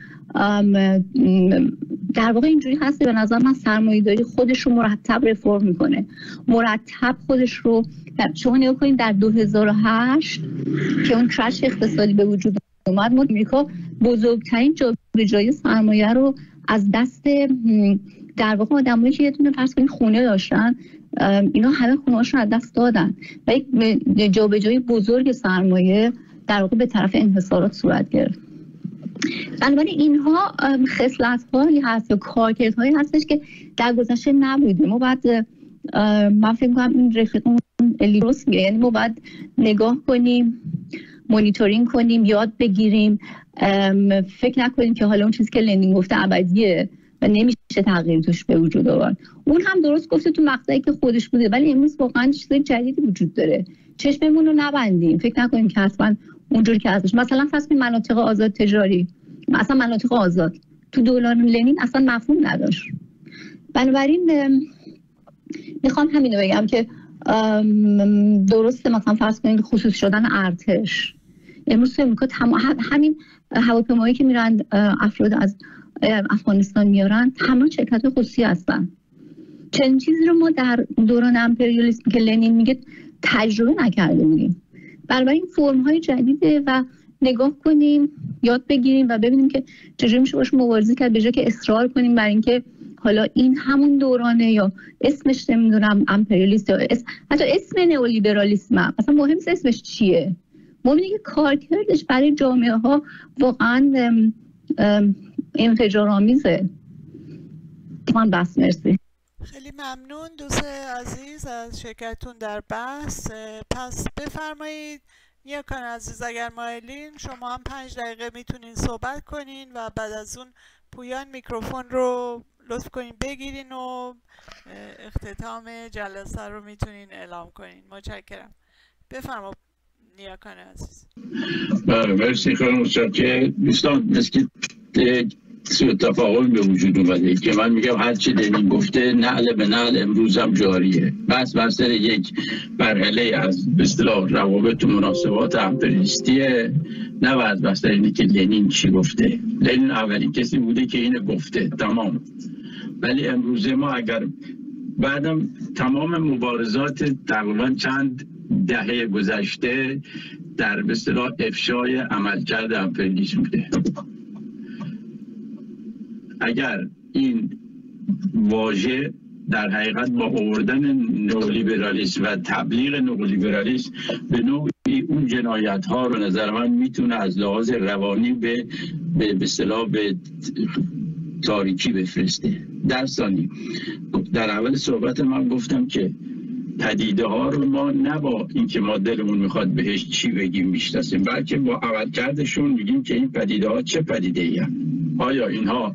Speaker 5: در واقع اینجوری هست. به نظر من سرمایه‌داری خودش رو مرتب رفرم میکنه، مرتب خودش رو. شما نگاه کنید در دو هزار و هشت که اون کرش اقتصادی به وجود اومد، ما امریکا بزرگترین جابجایی سرمایه رو از دست در واقع آدمایی که یه دونه فرض کنید خونه داشتن، اینا همه خونه‌هاشون از دست دادن و یک جابجایی بزرگ سرمایه در واقع به طرف انحصارات صورت گرفت. بنابراین اینها خصلت‌هایی هست یا کارکردهایی هستش که در گذشته نبوده. ما باید من فکر می‌کنم این رفیقمون درست میگه، یعنی ما باید نگاه کنیم، مانیتورینگ کنیم، یاد بگیریم، فکر نکنیم که حالا اون چیزی که لنین گفته ابدیه و نمیشه تغییر توش به وجود آورد. اون هم درست گفته تو مقطعی که خودش بوده، ولی امروز واقعا چیزای جدیدی وجود داره. چشممون رو نبندیم، فکر نکنیم که حتما اونجوری که هستش. مثلا فرض کنید مناطق آزاد تجاری، مثلا مناطق آزاد تو دوران لنین اصلا مفهوم نداشت. بنابراین میخوام همینو بگم که درسته مثلا فرض کنید خصوص شدن ارتش امروز تو امریکا همین هواپیمایی که میرن افراد از افغانستان میارن همه شرکت خصوصی هستن. چنین چیزی رو ما در دوران امپریالیسم که لنین میگه تجربه نکرده بودیم. بنابراین فرم های جدیده و نگاه کنیم، یاد بگیریم و ببینیم که چجوری میشه باش مبارزه کرد، به جای که اصرار کنیم بر اینکه حالا این همون دورانه یا اسمش نمیدونم امپریالیست یا اسم حتی اسم نئولیبرالیسم اصلا مهم نیست اسمش چیه. مهم اینه که کارکردش برای جامعه ها واقعا انفجارآمیزه. من بس مرسی.
Speaker 4: خیلی ممنون دوست عزیز از شرکتتون در بحث. پس بفرمایید نیاکان عزیز اگر مایلین شما هم پنج دقیقه میتونین صحبت کنین و بعد از اون پویان میکروفون رو لطف کنین بگیرین و اختتام جلسه رو میتونین اعلام کنین. متشکرم. بفرما نیاکان عزیز.
Speaker 6: بله مرسی خیلی متشکرم. دوستان مثل سوء تفاهم به وجود اومده که من میگم هر چی لنین گفته نعل به نعل امروز هم جاریه. بس بر سر یک مرحله از به اصطلاح روابط و مناسبات امپریالیستیه، نه بر سر اینه که لنین چی گفته. لنین اولین کسی بوده که اینو گفته. تمام. ولی امروزه ما اگر بعدم تمام مبارزات تقریبا چند دهه گذشته در به اصطلاح افشای عملکرد امپریالیسم بوده. اگر این واژه در حقیقت با آوردن نئولیبرالیسم و تبلیغ نئولیبرالیسم به نوعی اون جنایت ها رو نظر من میتونه از لحاظ روانی به به اصطلاح به تاریکی بفرسته. در ثانی در اول صحبت من گفتم که پدیده ها رو ما نه با اینکه ما دلمون میخواد بهش چی بگیم میشناسیم، بلکه با عملکردشون میگیم که این پدیده ها چه پدیده ای هم. آیا اینها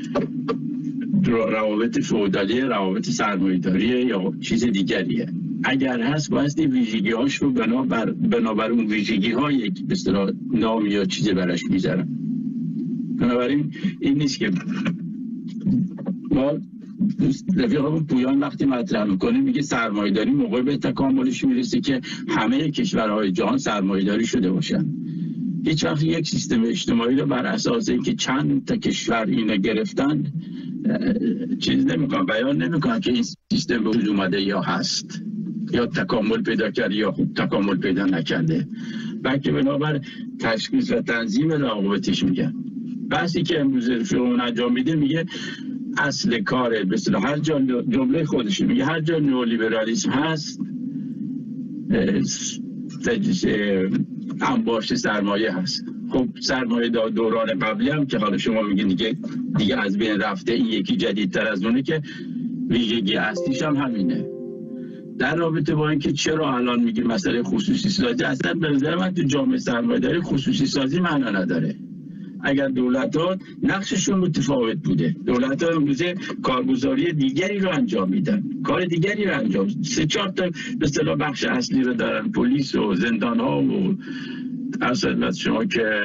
Speaker 6: روابط فئودالی، روابط سرمایه‌داریه یا چیز دیگریه؟ اگر هست بایستی ویژگی هاش رو بنابر بنابر اون ویژگی ها یک به اصطلاح نام یا چیز برش میذارن. بنابراین این نیست که ما رفیقمون پویان وقتی مطرح میکنه میگه سرمایه‌داری موقع به تکاملش میرسه که همه کشورهای جهان سرمایه‌داری شده باشن. هیچ وقت یک سیستم اجتماعی رو بر اساس اینکه چند تا کشور اینو گرفتن چیز نمیکنن، بیان نمیکنن که این سیستم به وجود اومده یا هست یا تکامل پیدا کرده یا خوب تکامل پیدا نکرده، بلکه بنابر تشخیص و تنظیم روابطش میگن. بحثی که امروز شما انجام میده میگه اصل کاره به اصطلاح هر جا جمله خودش میگه هر جا نئولیبرالیسم هست انباشت سرمایه هست. خب سرمایه دوران قبلی هم که حالا شما میگین دیگه دیگه از بین رفته، این یکی جدیدتر از اونه که ویژگی اصلیش هم همینه. در رابطه با اینکه چرا الان میگیم مسئله خصوصی سازی، اصلا به نظر من تو جامعه سرمایه‌داری خصوصی سازی معنا نداره. اگر دولت‌ها نقششون متفاوت بوده، دولت‌ها امروزه کارگزاری دیگری رو انجام میدن، کار دیگری رو انجام، سه چهار تا به اصطلاح بخش اصلی رو دارن، پلیس و زندان‌ها و اصلا شما که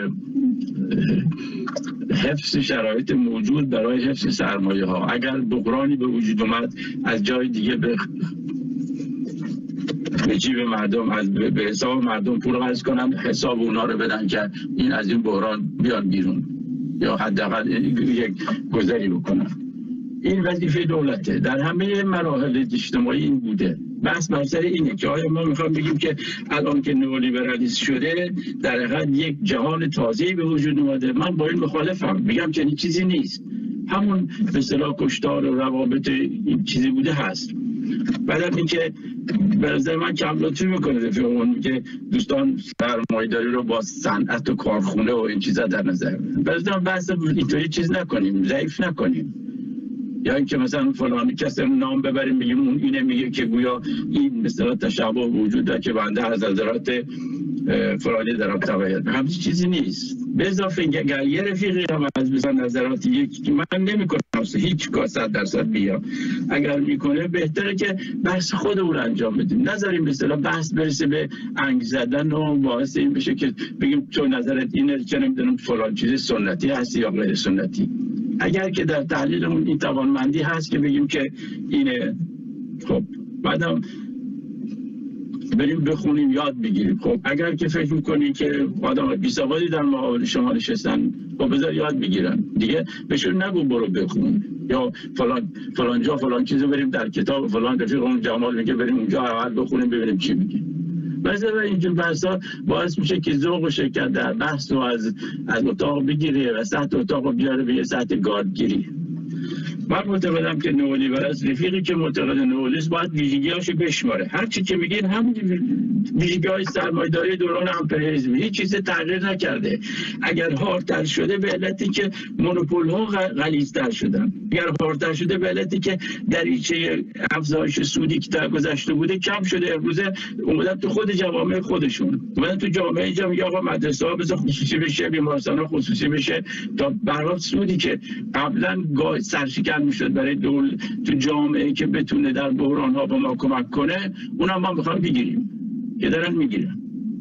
Speaker 6: حفظ شرایط موجود برای حفظ سرمایه ها. اگر بحرانی به وجود اومد از جای دیگه به به جیب مردم، از به حساب مردم پول قرض کنن، حساب اونا رو بدن که این از این بحران بیان بیرون یا حداقل یک گذری بکنن. این وظیفه دولته در همه مراحل اجتماعی این بوده. بحث بر سر اینه که آیا ما میخوام بگیم که الان که نئولیبرالیسم شده در حقیقت یک جهان تازه‌ای به وجود اومده؟ من با این مخالفم، میگم چنین چیزی نیست. همون به اصطلاح کشتار و روابط این چیزی بوده هست. بعد اینکه به نظر من کم لطفی میکنه رفیقمون که دوستان سرمایه‌داری رو با صنعت و کارخونه و این چیزا در نظر بگیرن. به نظر من بحث اینطوری چیز نکنیم، ضعیف نکنیم. یا اینکه مثلا فلانی کسی نام ببریم بگیم اون اینه میگه که گویا این مثلا تشابه وجود داره که بنده از نظرات فلانی دارم تبعیت. همین چیزی نیست. به اضافه اینکه یه رفیقی هم از مثلا نظرات یکی من نمیکنم هیچ کا صد درصد بیا، اگر میکنه بهتره که بحث خودمون انجام بدیم، نذاریم مثلا بحث برسه به انگ زدن و باعث این بشه که بگیم تو نظرت اینه چه نمیدونم فلان چیز سنتی هست یا غیر سنتی. اگر که در تحلیلمون این توانمندی هست که بگیم که اینه، خب بعدم بریم بخونیم یاد بگیریم. خب اگر که فکر میکنی که آدم بی سوادی در مقابل شما نشستن، خب بذار یاد بگیرن دیگه، بهشون نگو برو بخون یا فلان فلان جا فلان چیزو بریم در کتاب فلان رفیقمون جمال میگه بریم اونجا اول بخونیم ببینیم چی میگه. مثلا اینجور بحثا باعث میشه که ذوق و شرکت در بحث رو از از اتاق بگیره و سطح اتاق رو بیاره به یه سطح گاردگیری. من معتقدم که نئولیبرالیسم، رفیقی که معتقد نئولیبرالیسم باید ویژگی‌هاشو بشماره. هر چی که میگین همون ویژگی‌های سرمایه‌داری دوران امپریالیسم، هیچ چیز تغییر نکرده. اگر هارتر شده به علتی که مونوپول‌ها غلیظتر شدن، اگر هارتر شده به علتی که دریچه افزایش سودی که در گذشته بوده کم شده، امروزه اومدن تو خود جوامع خودشون، اومدن تو جامعه اینجا میگه آقا مدرسه‌ها بذار خصوصی بشه، بیمارستان‌ها خصوصی بشه تا به هر حال سودی که قبلا سرشکن میشد برای دول تو جامعه که بتونه در بحران ها به ما کمک کنه، اونم ما میخوام بگیریم که دارن میگیرن.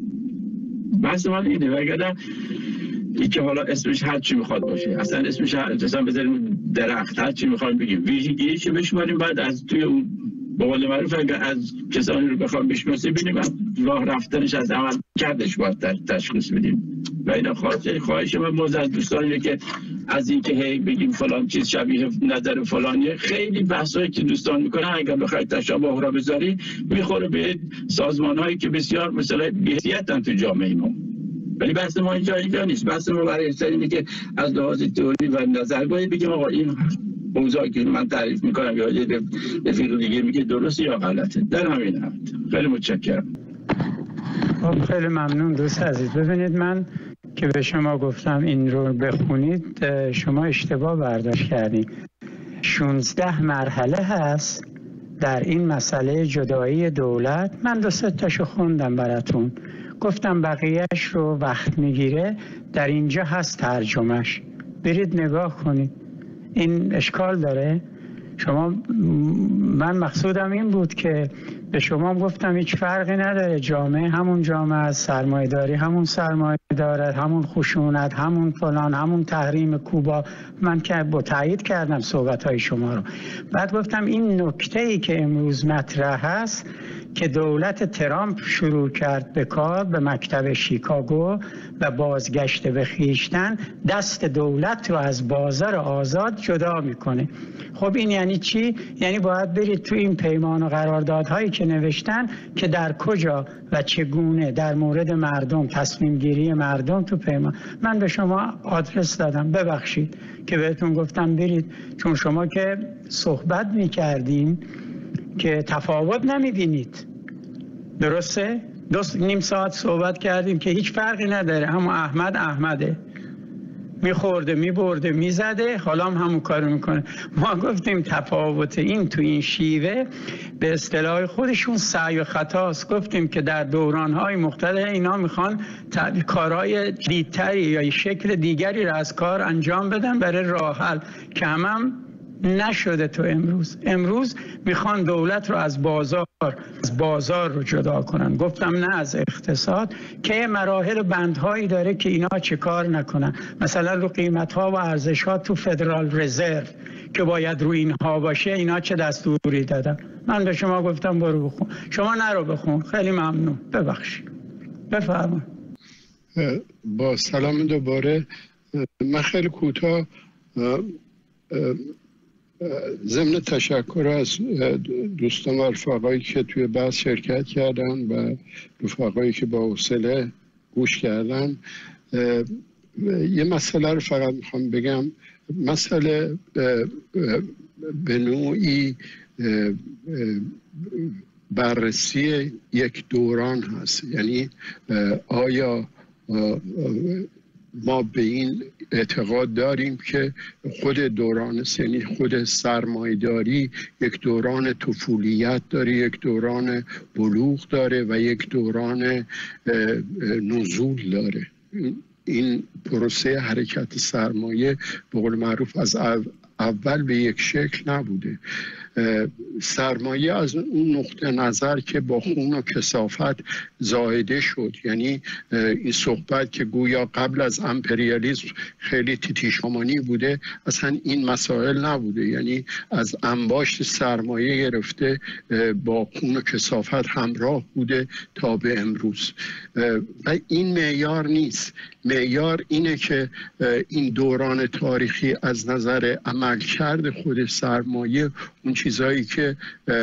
Speaker 6: بحث من اینه. وگرنه این که حالا اسمش هر چی میخواد باشه، اصلا اسمش اصلا بذاریم درخت، هر چی میخوایم بگیم ویژگیش بشماریم، بعد از توی اون به قول معروف اگر از کسانی رو بخوام بشناسیم ببینیم راه رفتنش از عمل کردش باید تشخیص بدیم و اینا. خواهش من موز از دوستانیه که از این که هی بگیم فلان چیز شبیه نظر فلانیه، خیلی بحثایی که دوستان میکنن اگر بخواید تشابه را بذاری میخوره به سازمانهایی که بسیار مثلا بی‌حیثیتن تو جامعه ما. ولی بحث ما اینجا اینجا نیست. بحث ما برای اینه که از لحاظ تئوری و نظرگاهی بگیم آقا این موضوعی که من تعریف میکنم یا یه رفیق دیگه میگه درسته یا غلطه. در همین حد. خیلی متشکرم.
Speaker 1: خب خیلی ممنون دوست عزیز. ببینید من که به شما گفتم این رو بخونید شما اشتباه برداشت کردید. شانزده مرحله هست در این مسئله جدایی دولت. من دو سه تاشو خوندم براتون، گفتم بقیهش رو وقت میگیره، در اینجا هست ترجمهش، برید نگاه کنید. این اشکال داره؟ شما من مقصودم این بود که به شما گفتم هیچ فرقی نداره، جامعه همون جامعه از سرمایه داری همون سرمایه دارد، همون خشونت، همون فلان، همون تحریم کوبا. من که با تایید کردم صحبت های شما رو. بعد گفتم این نکته ای که امروز مطرح هست که دولت ترامپ شروع کرد به کار به مکتب شیکاگو و بازگشت به خویشتن، دست دولت رو از بازار آزاد جدا میکنه. خب این یعنی چی؟ یعنی باید برید تو این پیمان و قراردادهایی که نوشتن که در کجا و چگونه در مورد مردم، تصمیم گیری مردم تو پیمان. من به شما آدرس دادم، ببخشید که بهتون گفتم برید، چون شما که صحبت میکردین که تفاوت نمیبینید. درسته؟ دو نیم ساعت صحبت کردیم که هیچ فرقی نداره، اما احمد احمده، میخورده میبرده میزده، حالا هم همون کارو میکنه. ما گفتیم تفاوت این تو این شیوه به اصطلاح خودشون سعی و خطاست. گفتیم که در دورانهای مختلف اینا میخوان کارهای دیدتری یا شکل دیگری را از کار انجام بدن برای راه حل که هم, هم نشده. تو امروز امروز میخوان دولت رو از بازار از بازار رو جدا کنن. گفتم نه از اقتصاد، که مراحل و بندهایی داره که اینا چه کار نکنن. مثلا رو قیمت ها و ارزش ها تو فدرال رزرو که باید رو اینها باشه، اینا چه دستوری دادن؟ من به شما گفتم برو بخون، شما نرو بخون. خیلی ممنون، ببخشید. بفرمایید.
Speaker 2: با سلام دوباره. من خیلی کوتاه ضمن تشکر از دوستان و رفقایی که توی بحث شرکت کردن و رفقایی که با حوصله گوش کردن، یه مسئله رو فقط میخوام بگم. مسئله به نوعی بررسی یک دوران هست. یعنی آیا ما به این اعتقاد داریم که خود دوران یعنی خود سرمایه‌داری یک دوران طفولیت داره، یک دوران بلوغ داره و یک دوران نزول داره. این پروسه حرکت سرمایه به قول معروف از اول به یک شکل نبوده. سرمایه از اون نقطه نظر که با خون و کثافت زایده شد، یعنی این صحبت که گویا قبل از امپریالیسم خیلی تیتیشامانی بوده، اصلا این مسائل نبوده. یعنی از انباشت سرمایه گرفته با خون و کثافت همراه بوده تا به امروز. و این معیار نیست. معیار اینه که این دوران تاریخی از نظر عملکرد خود سرمایه، اون چیزایی که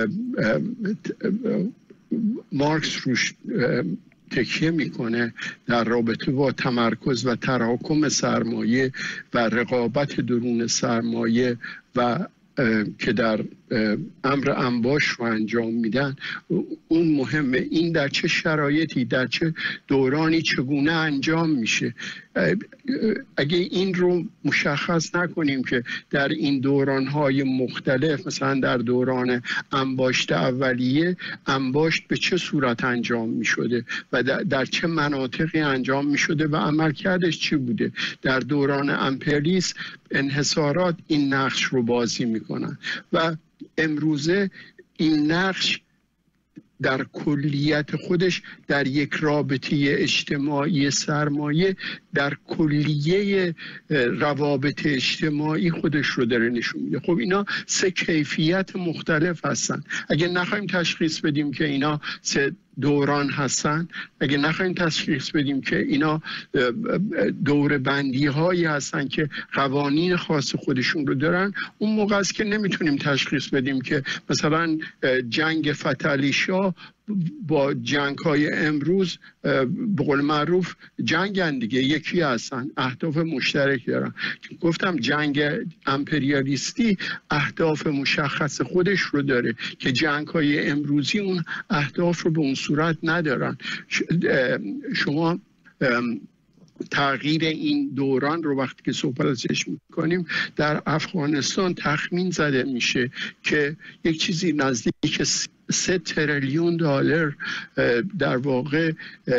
Speaker 2: مارکس روش تکیه میکنه در رابطه با تمرکز و تراکم سرمایه و رقابت درون سرمایه و که در امر انباش رو انجام میدن، اون مهمه. این در چه شرایطی، در چه دورانی، چگونه انجام میشه. اگه این رو مشخص نکنیم که در این دورانهای مختلف، مثلا در دوران انباشت اولیه، انباشت به چه صورت انجام میشده و در چه مناطقی انجام میشده و عملکردش چی بوده. در دوران امپریالیسم انحصارات این نقش رو بازی میکنن و امروزه این نقش در کلیت خودش در یک رابطه اجتماعی سرمایه در کلیه روابط اجتماعی خودش رو داره نشون میده. خب اینا سه کیفیت مختلف هستن. اگه نخوایم تشخیص بدیم که اینا سه دوران هستن، اگه نخوایم تشخیص بدیم که اینا دور بندی هایی هستن که قوانین خاص خودشون رو دارن، اون موقع است که نمیتونیم تشخیص بدیم که مثلا جنگ فتحعلی شاه با جنگ های امروز به قول معروف جنگن دیگه، یکی هستن، اهداف مشترک دارن. گفتم جنگ امپریالیستی اهداف مشخص خودش رو داره که جنگ های امروزی اون اهداف رو به اون صورت ندارن. شما تغییر این دوران رو وقتی که صحبت ازش میکنیم در افغانستان تخمین زده میشه که یک چیزی نزدیک سه تریلیون دلار در واقع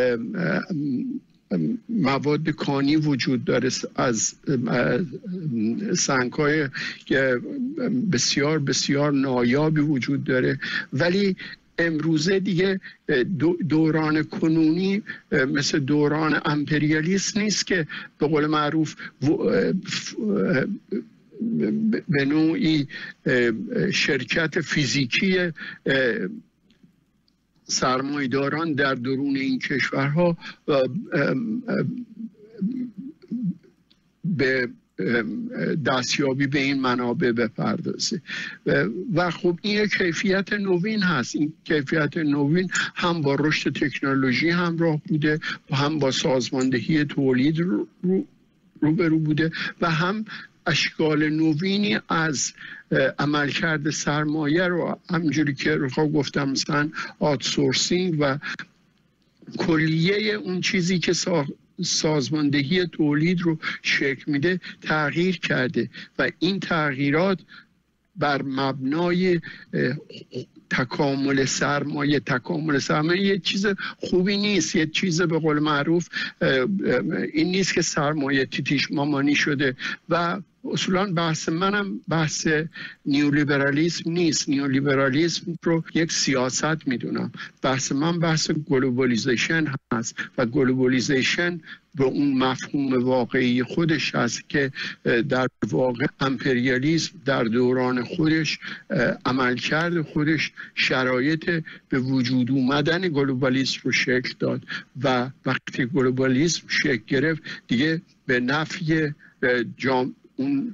Speaker 2: مواد کانی وجود داره از سنگ‌های بسیار بسیار نایابی وجود داره، ولی امروزه دیگه دوران کنونی مثل دوران امپریالیست نیست که به قول معروف به نوعی شرکت فیزیکی سرمایه‌داران در درون این کشورها به دستیابی به این منابع بپردازه. و خب این کیفیت نوین هست. این کیفیت نوین هم با رشد تکنولوژی همراه بوده و هم با سازماندهی تولید رو روبرو بوده و هم اشکال نوینی از عملکرد سرمایه رو همونجوری که رو گفتم مثلا آوتسورسینگ و کلیه اون چیزی که سازماندهی تولید رو شکل میده تغییر کرده و این تغییرات بر مبنای تکامل سرمایه تکامل سرمایه یه چیز خوبی نیست، یه چیز به قول معروف این نیست که سرمایه تیتیش مامانی شده و اصولا بحث منم بحث نیولیبرالیسم نیست. نیولیبرالیسم رو یک سیاست میدونم. بحث من بحث گلوبالیزیشن هست و گلوبالیزیشن به اون مفهوم واقعی خودش هست که در واقع امپریالیسم در دوران خودش عملکرد خودش شرایط به وجود اومدن گلوبالیسم رو شکل داد و وقتی گلوبالیسم شکل گرفت دیگه به نفع جام اون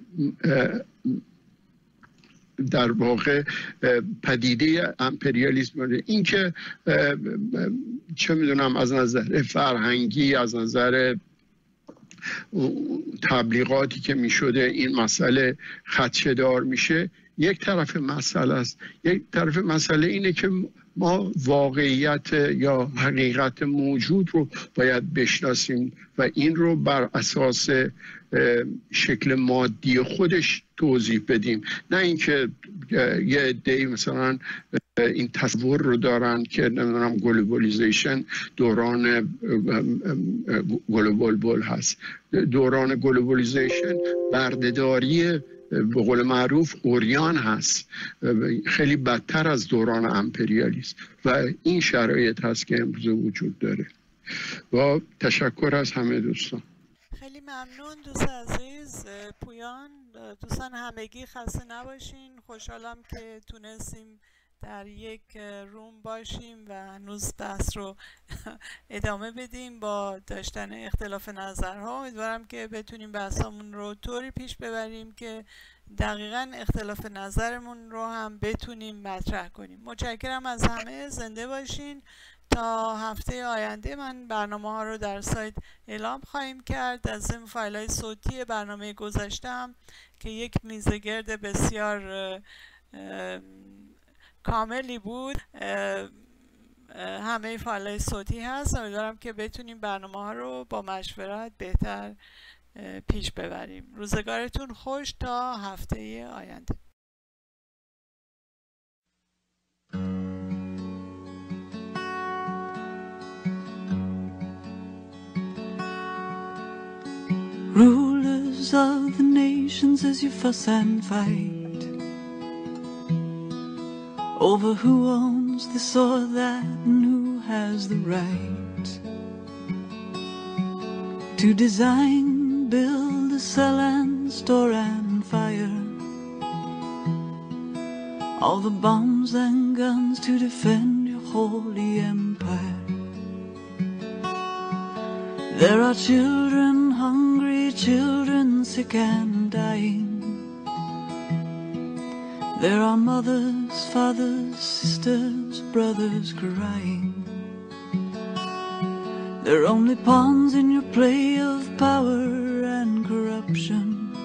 Speaker 2: در واقع پدیده امپریالیسم. این که چه میدونم از نظر فرهنگی از نظر تبلیغاتی که میشده این مسئله خدشه‌دار میشه یک طرف مسئله است. یک طرف مسئله اینه که ما واقعیت یا حقیقت موجود رو باید بشناسیم و این رو بر اساس شکل مادی خودش توضیح بدیم، نه اینکه یه عده‌ای مثلا این تصور رو دارن که نمیدونم گلوبالیزیشن دوران گلوبال بول هست. دوران گلوبالیزیشن بردهداری به قول معروف اوریان هست، خیلی بدتر از دوران امپریالیسم و این شرایط هست که امروز وجود داره. با تشکر از همه دوستان.
Speaker 4: خیلی ممنون دوست عزیز پویان. دوستان همگی خسته نباشین. خوشحالم که تونستیم در یک روم باشیم و هنوز بحث رو ادامه بدیم با داشتن اختلاف نظرها. امیدوارم که بتونیم بحثامون رو طوری پیش ببریم که دقیقاً اختلاف نظرمون رو هم بتونیم مطرح کنیم. متشکرم از همه. زنده باشین. تا هفته آینده من برنامه ها رو در سایت اعلام خواهیم کرد. از این فایل های صوتی برنامه گذشته هم که یک میزگرد بسیار کاملی بود همه فایل های صوتی هست. امیدوارم که بتونیم برنامه ها رو با مشورت بهتر پیش ببریم. روزگارتون خوش تا هفته آینده.
Speaker 7: Rulers of the nations as you fuss and fight over who owns this or that and who has the right to design, build, sell and store and fire all the bombs and guns to defend your holy empire. There are children hungry, children sick and dying. There are mothers, fathers, sisters, brothers crying. They're only pawns in your play of power and corruption.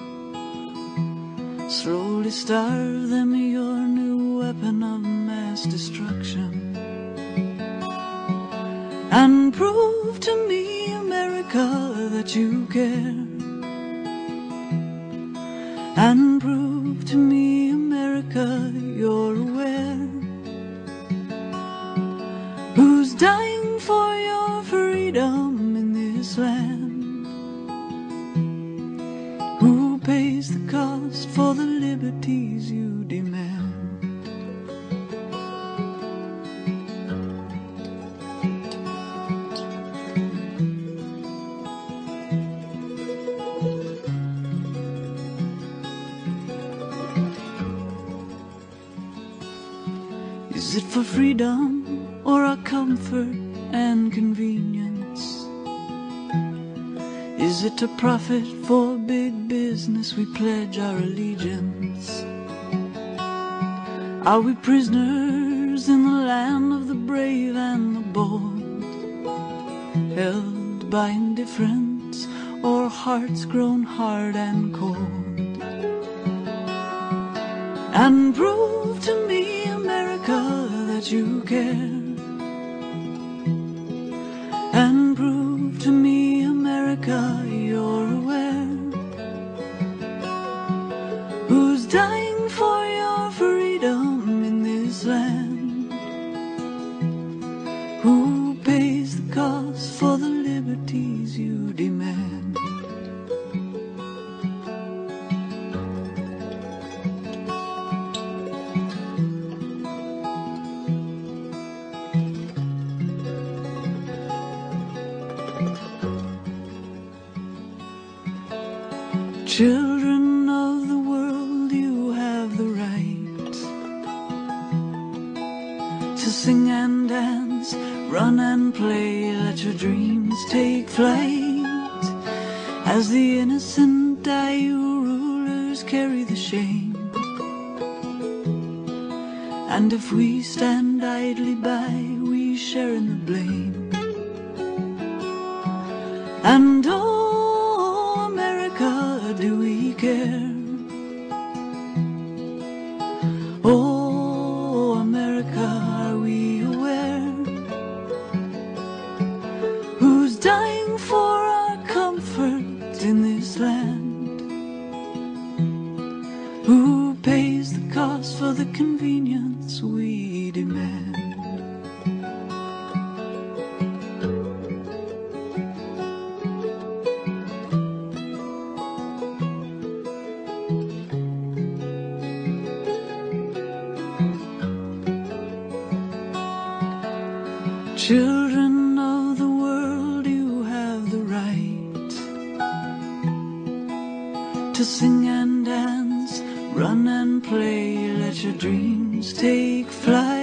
Speaker 7: Slowly starve them, your new weapon of mass destruction. And prove to me, America, that you care. And prove to me, America, you're aware. Who's dying for your freedom in this land? Who pays the cost for the liberties you demand? Is it for freedom or our comfort and convenience? Is it to profit for big business we pledge our allegiance? Are we prisoners in the land of the brave and the bold, held by indifference or hearts grown hard and cold? And prove to me, America, that you care. And prove to me, America, you're aware. Who's dying for your freedom in this land? Who pays the cost for the liberties you demand? Children of the world, you have the right to sing and dance, run and play, let your dreams take flight. As the innocent die, you rulers carry the shame. And if we stand idly by, we share in the blame. And oh, do we care? Oh, America, are we aware? Who's dying for our comfort in this land? Who pays the cost for the convenience we demand? Children of the world, you have the right to sing and dance, run and play, let your dreams take flight.